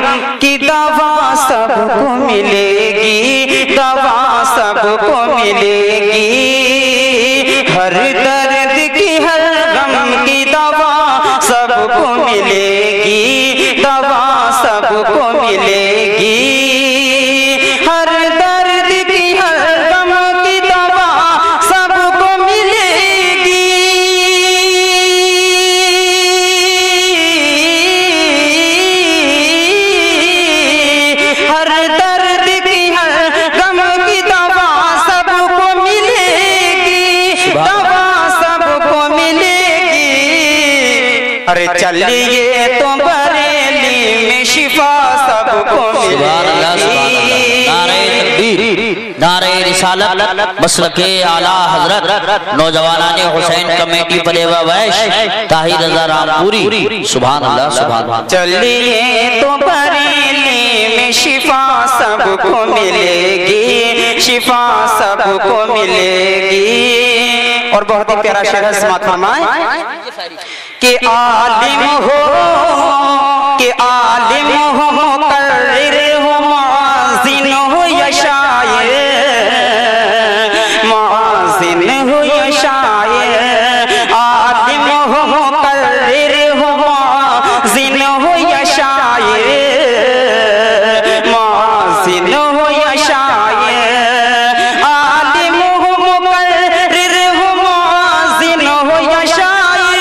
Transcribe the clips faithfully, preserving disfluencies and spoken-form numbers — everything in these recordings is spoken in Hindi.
की दवा सबको मिलेगी, दवा सबको मिलेगी। हर दर्द की हर गम की दवा सबको मिलेगी, दवा सबको मिलेगी। हर दर्द की हर गम की दवा सबको मिलेगी। हर दर्द की हर गम की दवा सबको मिलेगी, दवा सबको मिलेगी। अरे चलिए तो बरेली में शिफा सबको मिलेगी। नारे रिसालत मसलके आला हजरत नौजवानाने हुसैन कमेटी फलेवा वैश ताहिर रज़ा रामपुरी। सुभान अल्लाह सुभान अल्लाह। चलिए तो बरेली में शिफा सबको मिलेगी, शिफा सबको मिलेगी। और बहुत ही प्यारा शेर है, समात फरमाए कि आलिम हो, कि आलिम हो, मुकर्रिर हो, मुअज़्ज़िन हो या शायर, मुअज़्ज़िन हो या शायर। आलिम हो, मुकर्रिर हो, मुअज़्ज़िन हो या शायर, मुअज़्ज़िन हो या शायर। आलिम हो, मुकर्रिर हो, मुअज़्ज़िन हो या शायर,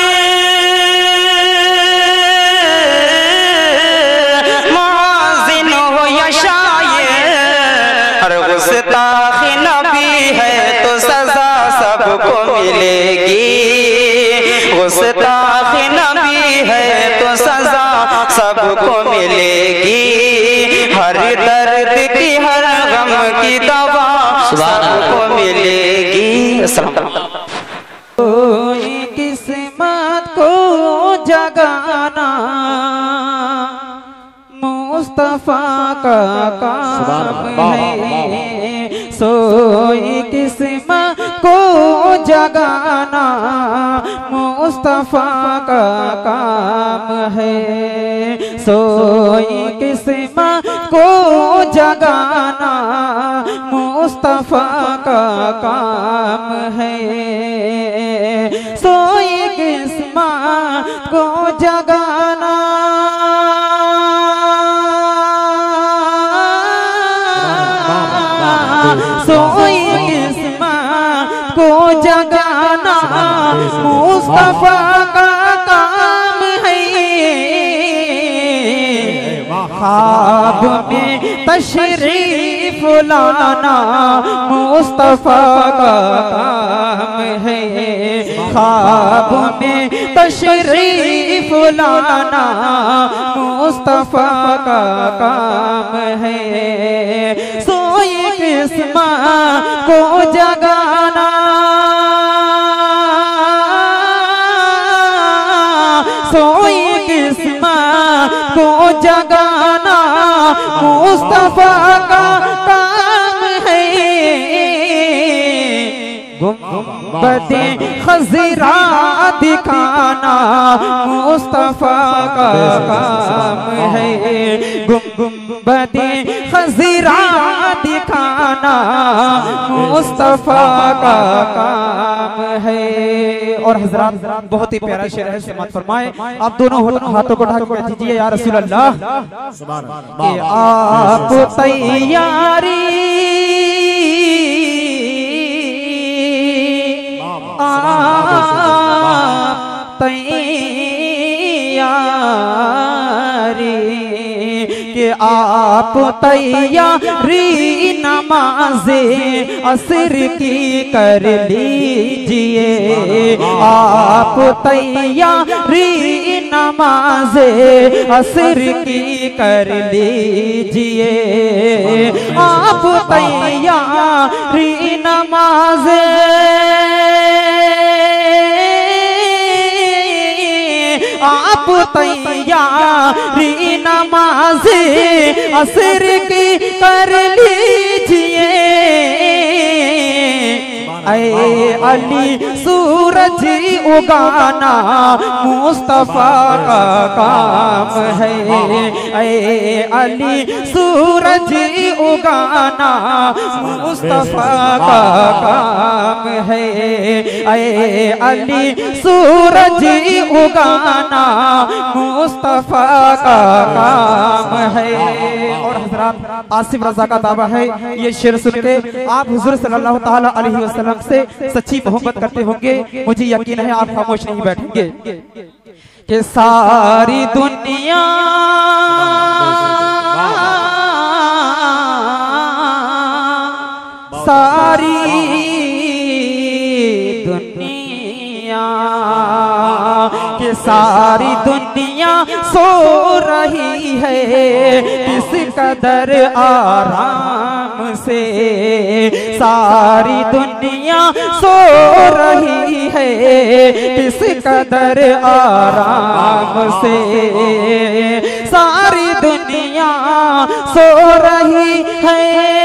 मुअज़्ज़िन हो या शायर। हर गुस्ताख नबी है तो सजा सबको मिलेगी, गुस्ताख नबी है तो सजा सबको मिलेगी। हर दर्द की हर गम की दवा सबको मिलेगी। कोई किस्मत को जगाना मुस्तफा का काम है, सोई किस्मत को जगाना मुस्तफा का काम है। सोई किस्मत को जगाना मुस्तफा का काम है। सोई किस्मत को जगाना सोई किस्मत को जगाना मुस्तफा का काम है। ख्वाब में तशरीफ लाना मुस्तफा का काम है। ख्वाब में तशरीफ लाना मुस्तफा का काम है। सोई किस्मत को जगाना सोई किस्मत को जगाना मुस्तफा का काम है। गुंबदे खज़रा दिखाना मुस्तफा का काम है। गुंबदे खज़रा दिखाना मुस्तफा का काम है। और हजरात बहुत ही प्यारा शेर है, समात फरमाए। आप दोनों हाथों को उठा के कह दीजिए या रसूल अल्लाह कि आप तैयारी आप तैयारी कि आप तैयारी नमाज़े असर की कर लीजिए। आप तैयारी नमाज़े असर की कर लीजिए। आप तैयारी नमाज़े आप तैयारी नमाज़े असर की कर लीजिए। ऐ अली सूरज उगाना मुस्तफा का काम है। ऐ अली सूरज उगाना मुस्तफा का काम है। ऐ अली सूरज उगाना मुस्तफा का काम है। और हजरात आसिफ रजा का दावा है, ये शेर सुन के आप हुजूर सल्लल्लाहु ताला अलैहि वसल्लम से सच्ची मोहब्बत करते होंगे। मुझे यकीन है आप खामोश नहीं बैठेंगे कि सारी दुनिया सारी दुनिया कि सारी दुनिया सो रही है किस कदर आराम से। सारी दुनिया सो रही है किस कदर आराम से। सारी दुनिया सो रही है,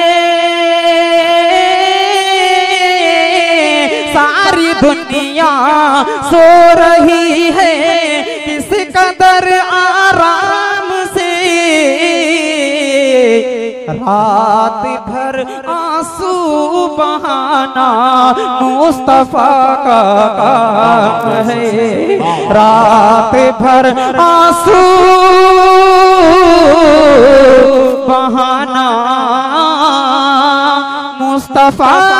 सारी दुनिया सो रही है किस कदर आराम से। रात भर आंसू बहाना मुस्तफा का काम है। रात भर आंसू बहाना मुस्तफा